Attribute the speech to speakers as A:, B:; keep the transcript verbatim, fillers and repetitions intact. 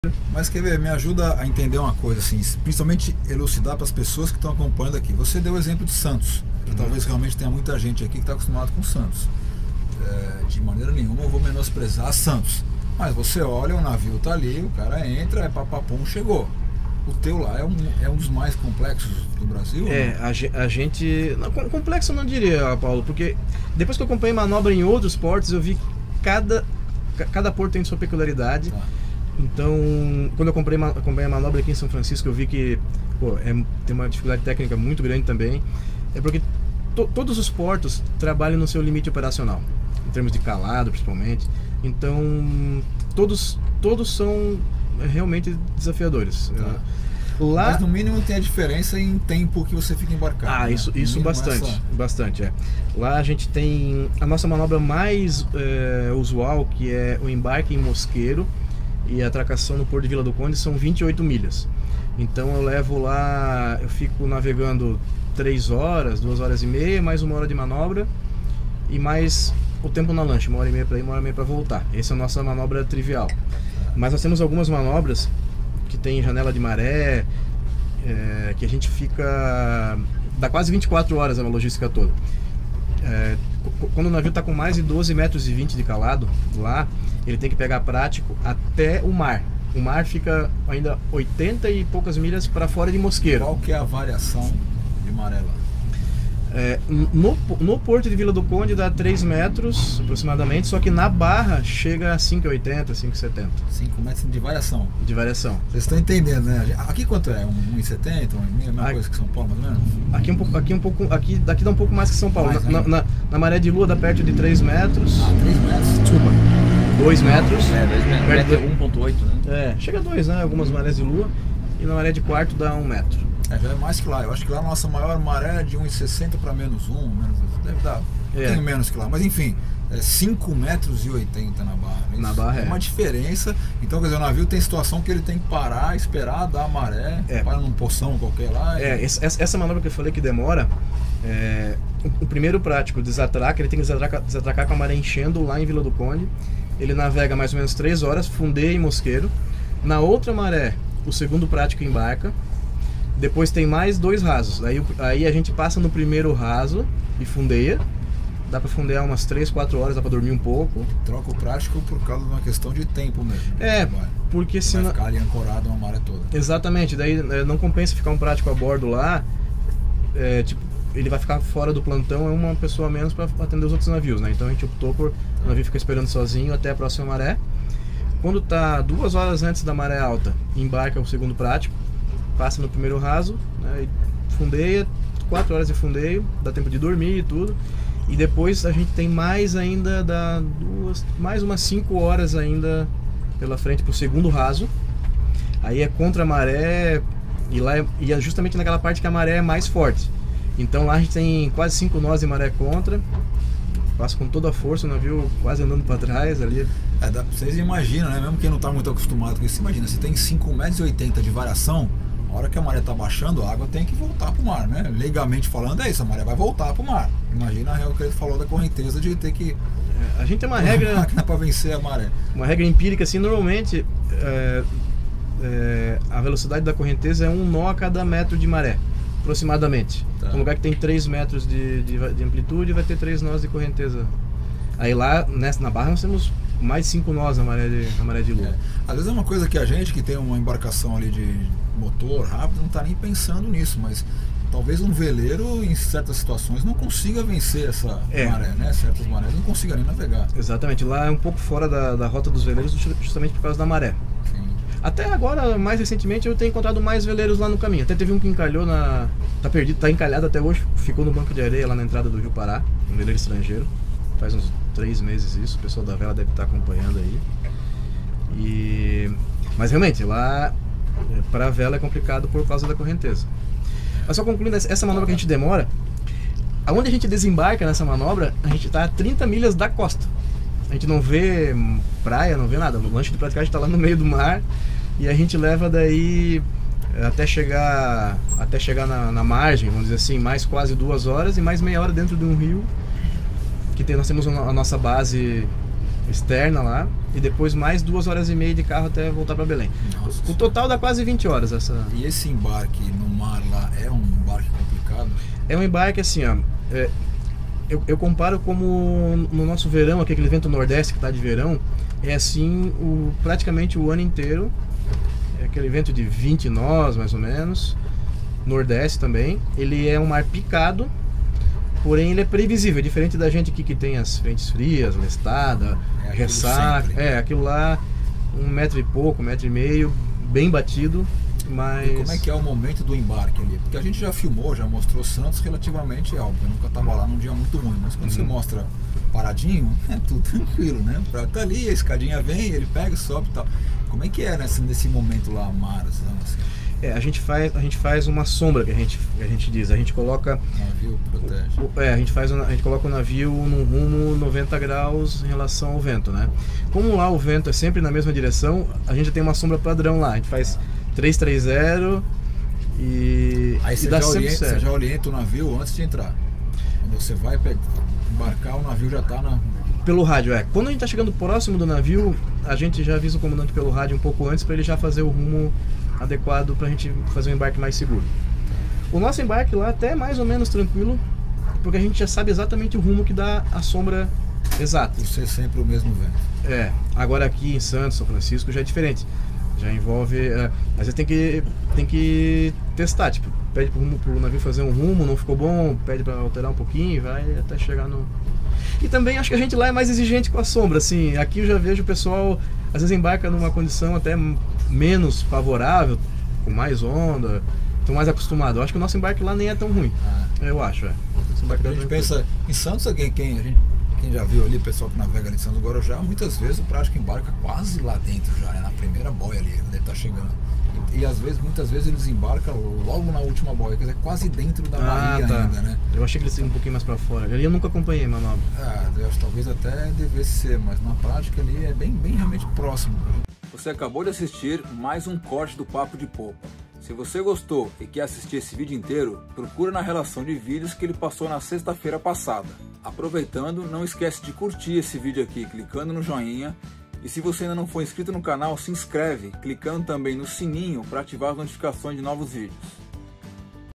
A: Mas quer ver, me ajuda a entender uma coisa, assim, principalmente elucidar para as pessoas que estão acompanhando aqui. Você deu o exemplo de Santos, que uhum. talvez realmente tenha muita gente aqui que está acostumado com Santos. É, de maneira nenhuma eu vou menosprezar Santos. Mas você olha, o navio tá ali, o cara entra, é papapum, chegou. O teu lá é um, é um dos mais complexos do Brasil?
B: É, a, a gente... Não, complexo eu não diria, Paulo, porque depois que eu acompanhei manobra em outros portos, eu vi que cada, cada porto tem sua peculiaridade. Tá. Então, quando eu comprei, acompanhei a manobra aqui em São Francisco, eu vi que pô, é, tem uma dificuldade técnica muito grande também. É porque to, todos os portos trabalham no seu limite operacional, em termos de calado principalmente. Então, todos, todos são realmente desafiadores.
A: Tá. Lá... Mas no mínimo tem a diferença em tempo que você fica embarcado.
B: Ah,
A: né?
B: isso, isso bastante, essa... bastante, é. Lá a gente tem a nossa manobra mais é, usual, que é o embarque em Mosqueiro e a atracação no Porto de Vila do Conde, são vinte e oito milhas. Então eu levo lá, eu fico navegando três horas, duas horas e meia, mais uma hora de manobra e mais o tempo na lancha, uma hora e meia para ir, uma hora e meia para voltar. Essa é a nossa manobra trivial. Mas nós temos algumas manobras que tem janela de maré, é, que a gente fica... dá quase vinte e quatro horas a logística toda. É, quando o navio está com mais de doze metros e vinte de calado, lá, ele tem que pegar prático até o mar. O mar fica ainda oitenta e poucas milhas para fora de Mosqueiro.
A: Qual que é a variação de maré lá?
B: É, no, no Porto de Vila do Conde dá três metros aproximadamente, só que na Barra chega a cinco e oitenta, cinco e setenta.
A: cinco metros de variação.
B: De variação.
A: Vocês estão entendendo, né? Aqui quanto é? um e setenta, um e meia, a mesma aqui, coisa que São Paulo, mais ou menos?
B: Aqui um pouco, aqui um pouco, aqui daqui dá um pouco mais que São Paulo.
A: Mais,
B: na, na, na maré de lua dá perto de três metros.
A: Ah, três metros?
B: Desculpa. dois metros.
C: É, dois metros. um ponto oito, né?
B: É, chega a dois, né? Algumas marés de lua. E na maré de quarto dá um metro.
A: É, já é mais que lá. Eu acho que lá a nossa maior maré é de um e sessenta para menos um, menos, deve dar um
B: é.
A: pouquinho menos que lá. Mas enfim, é cinco metros e oitenta na Barra. Isso
B: na Barra
A: é. É uma diferença. Então, quer dizer, o navio tem situação que ele tem que parar, esperar, dar a maré, é. para num poção qualquer lá. E...
B: É, essa, essa manobra que eu falei que demora, é, o, o primeiro prático, desatraca, ele tem que desatracar, desatracar com a maré enchendo lá em Vila do Conde. Ele navega mais ou menos três horas, fundeia em Mosqueiro. Na outra maré, o segundo prático embarca. Depois tem mais dois rasos. Aí, aí a gente passa no primeiro raso e fundeia. Dá pra fundear umas três, quatro horas, dá pra dormir um pouco.
A: Troca o prático por causa de uma questão de tempo mesmo.
B: É, porque
A: se vai
B: senão...
A: ficar ali ancorado uma maré toda.
B: Exatamente, daí não compensa ficar um prático a bordo lá. É, tipo, ele vai ficar fora do plantão, é uma pessoa a menos para atender os outros navios, né? Então a gente optou por o navio ficar esperando sozinho até a próxima maré. Quando tá duas horas antes da maré alta, embarca o segundo prático, passa no primeiro raso, né, e fundeia, quatro horas de fundeio, dá tempo de dormir e tudo. E depois a gente tem mais ainda, dá duas, mais umas cinco horas ainda pela frente pro segundo raso. Aí é contra a maré, e lá é, e é justamente naquela parte que a maré é mais forte. Então lá a gente tem quase cinco nós de maré contra, passa com toda a força, o navio quase andando para trás ali.
A: É, dá, vocês imaginam, né? Mesmo quem não está muito acostumado com isso, imagina, se tem cinco metros e oitenta de variação, a hora que a maré está baixando, a água tem que voltar para o mar, né? Legalmente falando é isso, a maré vai voltar para o mar. Imagina o que ele falou da correnteza de ter que...
B: É, a gente tem uma regra...
A: para vencer a maré.
B: Uma regra empírica, assim, normalmente é, é, a velocidade da correnteza é um nó a cada metro de maré. Aproximadamente. Tá. Um lugar que tem três metros de, de, de amplitude vai ter três nós de correnteza. Aí lá, nessa, na Barra, nós temos mais cinco nós na maré de, na maré de lua.
A: É. Às vezes é uma coisa que a gente que tem uma embarcação ali de motor rápido não está nem pensando nisso, mas talvez um veleiro em certas situações não consiga vencer essa é. maré, né? Certas marés não consiga nem navegar.
B: Exatamente, lá é um pouco fora da, da rota dos veleiros justamente por causa da maré. Até agora, mais recentemente, eu tenho encontrado mais veleiros lá no caminho. Até teve um que encalhou na... Tá perdido, tá encalhado até hoje. Ficou no banco de areia lá na entrada do Rio Pará. Um veleiro estrangeiro. Faz uns três meses isso. O pessoal da vela deve estar acompanhando aí. E... Mas realmente, lá para a vela é complicado por causa da correnteza. Mas só concluindo, essa manobra que a gente demora, aonde a gente desembarca nessa manobra, a gente está a trinta milhas da costa. A gente não vê praia, não vê nada. O lanche de praticagem está lá no meio do mar. E a gente leva daí até chegar, até chegar na, na margem, vamos dizer assim, mais quase duas horas e mais meia hora dentro de um rio. Que tem, nós temos a nossa base externa lá, e depois mais duas horas e meia de carro até voltar para Belém.
A: Nossa,
B: o total dá quase vinte horas essa.
A: E esse embarque no mar lá é um embarque complicado?
B: É um embarque assim, ó. É, eu, eu comparo como no nosso verão, aquele vento nordeste que está de verão, é assim o, praticamente o ano inteiro. É aquele vento de vinte nós, mais ou menos. Nordeste também. Ele é um mar picado, porém ele é previsível, diferente da gente aqui que tem as frentes frias, lestada,
A: é
B: ressaca.
A: sempre.
B: É, aquilo lá, um metro e pouco, um metro e meio, bem batido. Mas...
A: E como é que é o momento do embarque ali? Porque a gente já filmou, já mostrou Santos relativamente, é óbvio, eu nunca estava lá num dia muito ruim, mas quando uhum. você mostra paradinho, é tudo tranquilo, né? Pra tá ali, a escadinha vem, ele pega, sobe e tal. Como é que é nesse, nesse momento lá, mar, assim?
B: É, a gente faz, a gente faz uma sombra que a gente, que a gente diz, a gente coloca...
A: O navio protege.
B: O, é, a gente, faz, a gente coloca o navio num rumo noventa graus em relação ao vento, né? Como lá o vento é sempre na mesma direção, a gente tem uma sombra padrão lá, a gente faz trezentos e trinta e...
A: Aí você,
B: e dá
A: já
B: sempre
A: orienta,
B: certo.
A: você já orienta o navio antes de entrar. Quando você vai embarcar, o navio já está na...
B: Pelo rádio, é. Quando a gente está chegando próximo do navio, a gente já avisa o comandante pelo rádio um pouco antes para ele já fazer o rumo adequado para a gente fazer um embarque mais seguro. O nosso embarque lá até é mais ou menos tranquilo, porque a gente já sabe exatamente o rumo que dá a sombra exata.
A: Por ser sempre o mesmo vento.
B: É. Agora aqui em Santos, São Francisco, já é diferente. Já envolve... É, às vezes tem que, tem que testar, tipo, pede pro, rumo, pro navio fazer um rumo, não ficou bom, pede para alterar um pouquinho e vai até chegar no... E também acho que a gente lá é mais exigente com a sombra, assim, aqui eu já vejo o pessoal, às vezes embarca numa condição até menos favorável, com mais onda, estão mais acostumados. Eu acho que o nosso embarque lá nem é tão ruim, ah. eu acho, é.
A: A gente pensa, em Santos, quem, quem, a gente, quem já viu ali, o pessoal que navega ali em Santos Guarujá, muitas vezes o prático embarca quase lá dentro já, né, na primeira boia ali, ele está chegando. E, e às vezes, muitas vezes eles embarcam logo na última boia, quer dizer, quase dentro da
B: ah,
A: Bahia
B: tá.
A: ainda, né?
B: Eu achei que eles iam um pouquinho mais para fora. Ali eu nunca acompanhei manobra.
A: Ah, eu acho, talvez até devesse ser, mas na prática ali é bem, bem realmente próximo. Você acabou de assistir mais um corte do Papo de Popa. Se você gostou e quer assistir esse vídeo inteiro, procura na relação de vídeos que ele passou na sexta-feira passada. Aproveitando, não esquece de curtir esse vídeo aqui clicando no joinha. E se você ainda não for inscrito no canal, se inscreve, clicando também no sininho para ativar as notificações de novos vídeos.